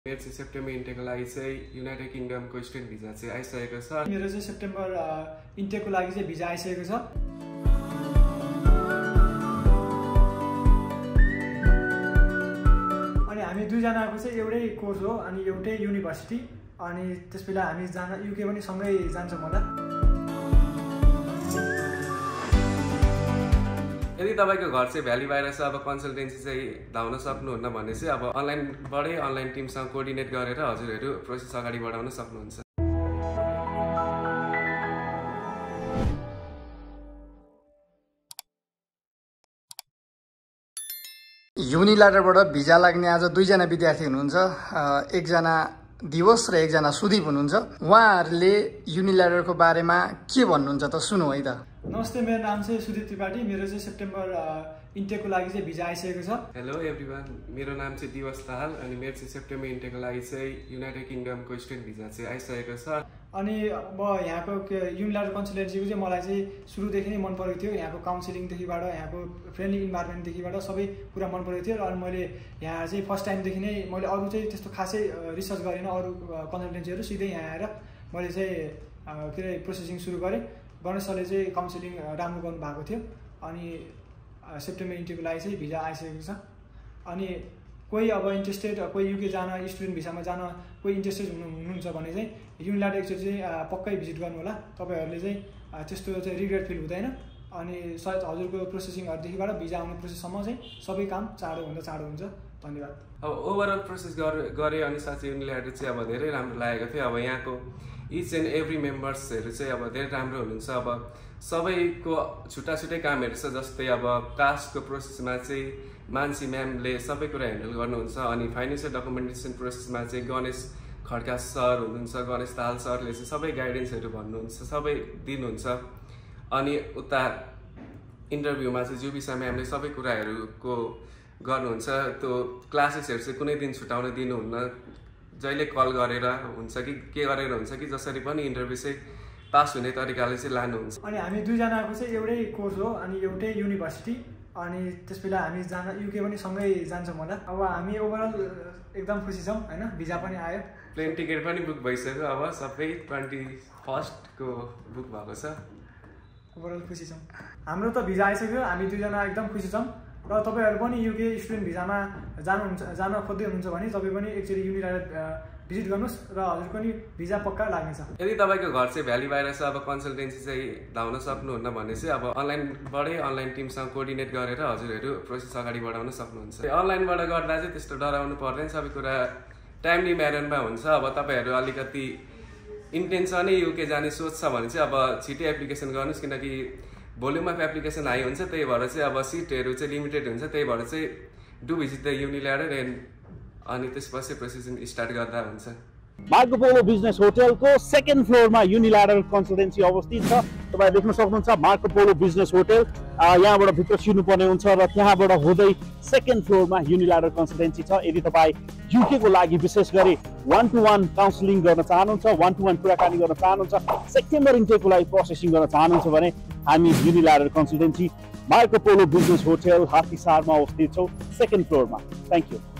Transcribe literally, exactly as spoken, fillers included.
मेरो चाहिँ सेप्टेम्बर इन्टेकको लागि चाहिँ युनाइटेड किङडमको स्टुडेन्ट भिजा चाहिँ आइसकेको छ। मेरो चाहिँ सेप्टेम्बर इन्टेकको लागि चाहिँ भिजा आइसकेको छ। अनि हामी दुईजनाको चाहिँ एउटै कोर्स हो अनि एउटै युनिभर्सिटी अनि त्यसबेला हामी जान युके पनि सँगै जान्छौँ होला। यदि तपाईको घर चाहिँ भ्याली बाहिर छ अब कन्सल्टेन्सी चाहिँ धाउन सक्नुहुन्न भने चाहिँ अब अनलाइनबाटै अनलाइन टिमसँग कोअर्डिनेट गरेर हजुरहरू प्रोसेस अगाडि बढाउन सक्नुहुन्छ। युनि ल्याडरबाट भिजा लाग्ने आज दुईजना विद्यार्थी हुनुहुन्छ, एकजना दिवस र एकजना सुदीप हुनुहुन्छ। उहाँहरूले युनि ल्याडरको बारेमा के भन्नुहुन्छ त सुनौ है त। नमस्ते, मेरो नाम चाहिँ सुदीप त्रिपाठी। मेरो चाहिँ सेप्टेम्बर इन्टेकको लागि चाहिँ भिजा आइसकेको छ। हेलो एभ्रिवान, मेरो नाम चाहिँ दिवस दाहाल अनि मेरो चाहिँ सेप्टेम्बर इन्टेकको लागि चाहिँ युनाइटेड किङडमको स्टुडेन्ट भिजा चाहिँ आइसकेको छ। अनि म यहाँको युनि ल्याडर कन्सल्टेन्सीको चाहिँ मलाई चाहिँ सुरुदेखि नै मन परेको थियो। यहाँको काउन्सिलिङदेखिबाट यहाँको फ्रेन्डली इन्भाइरोमेन्टदेखिबाट सबै कुरा मन परेको थियो। अनि मैले यहाँ चाहिँ फर्स्ट टाइमदेखि नै मैले अरू चाहिँ त्यस्तो खासै रिसर्च गरेन अरू कन्सल्टेन्सीहरू, सिधै यहाँ आएर मैले चाहिँ के अरे प्रोसेसिङ सुरु गरेँ। गणेश सरले चाहिँ काउन्सिलिङ राम्रो गर्नुभएको थियो। अनि सेप्टेम्बर इन्टेकको लागि चाहिँ भिजा आइसकेको छ। अनि कोही अब इन्ट्रेस्टेड कोही युके जान स्टुडेन्ट भिसामा जान कोही इन्ट्रेस्टेड हुनु हुनुहुन्छ भने चाहिँ युनि ल्याडर एकचोटि चाहिँ पक्कै भिजिट गर्नु होला। तपाईँहरूले चाहिँ त्यस्तो चाहिँ रिग्रेट फिल हुँदैन। अनि सायद हजुरको प्रोसेसिङहरूदेखिबाट भिजा आउने प्रोसेससम्म चाहिँ सबै काम चाँडोभन्दा चाँडो हुन्छ। धन्यवाद। अब ओभरअल प्रोसेस गरे अनि साथै युनि ल्याडर चाहिँ अब धेरै राम्रो लागेको थियो। अब यहाँको इच एन्ड एभ्री मेम्बर्सहरू चाहिँ अब धेरै राम्रो हुनुहुन्छ। अब सबैको छुट्टा छुट्टै कामहरू छ, जस्तै अब कास्टको प्रोसेसमा चाहिँ मानसी म्यामले सबै कुरा ह्यान्डल गर्नुहुन्छ। अनि फाइनेन्सियल डकुमेन्टेसन प्रोसेसमा चाहिँ गणेश खड्का सर हुनुहुन्छ, गणेश दाहाल सरले चाहिँ सबै गाइडेन्सहरू भन्नुहुन्छ, सबै दिनुहुन्छ। अनि उता इन्टरभ्यूमा चाहिँ जुबिसा म्यामले सबै कुराहरूको गर्नुहुन्छ। त्यो क्लासेसहरू चाहिँ कुनै दिन छुटाउन दिनुहुन्न, जहिले कल गरेर हुन्छ कि के गरेर हुन्छ कि जसरी पनि इन्टरभ्यू चाहिँ पास हुने तरिकाले चाहिँ लानुहुन्छ। अनि हामी दुईजनाको चाहिँ एउटै कोर्स हो अनि एउटै युनिभर्सिटी अनि त्यसबेला हामी जान युके पनि सँगै जान्छौँ होला। अब हामी ओभरअल एकदम खुसी छौँ होइन। भिजा पनि आयो, प्लेन टिकट पनि बुक भइसक्यो। अब सबै ट्वेन्टी फर्स्टको बुक भएको छ। ओभरअल खुसी छौँ। हाम्रो त भिजा आइसक्यो, हामी दुईजना एकदम खुसी छौँ। र तपाईँहरू पनि युके स्टुडेन्ट भिजामा जानुहुन्छ जान खोज्दै हुनुहुन्छ भने तपाईँ पनि एकचोटि युनि ल्याडर भिजिट गर्नुहोस् र हजुरको पनि भिजा पक्का लाग्नेछ। यदि तपाईँको घर चाहिँ भ्याली बाहिर छ अब कन्सल्टेन्सी चाहिँ धाउन सक्नुहुन्न भने चाहिँ अब अनलाइनबाटै अनलाइन टिमसँग कोअर्डिनेट गरेर हजुरहरू प्रोसेस अगाडि बढाउन सक्नुहुन्छ। अनलाइनबाट गर्दा चाहिँ त्यस्तो डराउनु पर्दैन, सबै कुरा टाइमली म्यानरमा हुन्छ। अब तपाईँहरू अलिकति इन्टेन्सनै युके जाने सोच छ भने चाहिँ अब छिटै एप्लिकेसन गर्नुहोस्, किनकि भोल्युम अफ एप्लिकेसन हाई हुन्छ। त्यही भएर चाहिँ अब सिटहरू चाहिँ लिमिटेड हुन्छ। त्यही भएर चाहिँ do visit the Uni Ladder and अनि त्यसपछि प्रोसेसिङ स्टार्ट गर्दा हुन्छ। मार्को पोलो बिजनेस होटलको सेकेन्ड फ्लोरमा युनि ल्याडर कन्सल्टेन्सी अवस्थित छ। तपाईँ देख्न सक्नुहुन्छ मार्को पोलो बिजनेस होटल। यहाँबाट भित्र छिर्नुपर्ने हुन्छ र त्यहाँबाट हुँदै सेकेन्ड फ्लोरमा युनि ल्याडर कन्सल्टेन्सी छ। यदि तपाईँ युकेको लागि विशेष गरी वान टू वान काउन्सिलिङ गर्न चाहनुहुन्छ, वान टू वान कुराकानी गर्न चाहनुहुन्छ, सेप्टेम्बर इन्टेकको लागि प्रोसेसिङ गर्न चाहनुहुन्छ भने हामी Uni Ladder consultancy Marco Polo business hotel हात्तीसारमा अवस्थित छौँ, सेकेन्ड फ्लोरमा। Thank you.